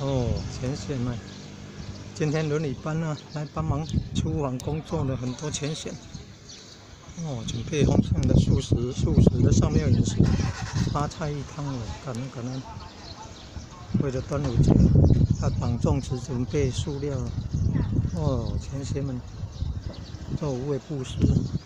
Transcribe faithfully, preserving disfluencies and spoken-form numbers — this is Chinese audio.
哦，前线们，今天伦理班呢来帮忙出访工作的很多前线。哦，准备丰盛的素食，素食的上面有饮食，八菜一汤哦，感恩感恩。为了端午节，要绑粽子，准备塑料。哦，前线们，做无畏布施。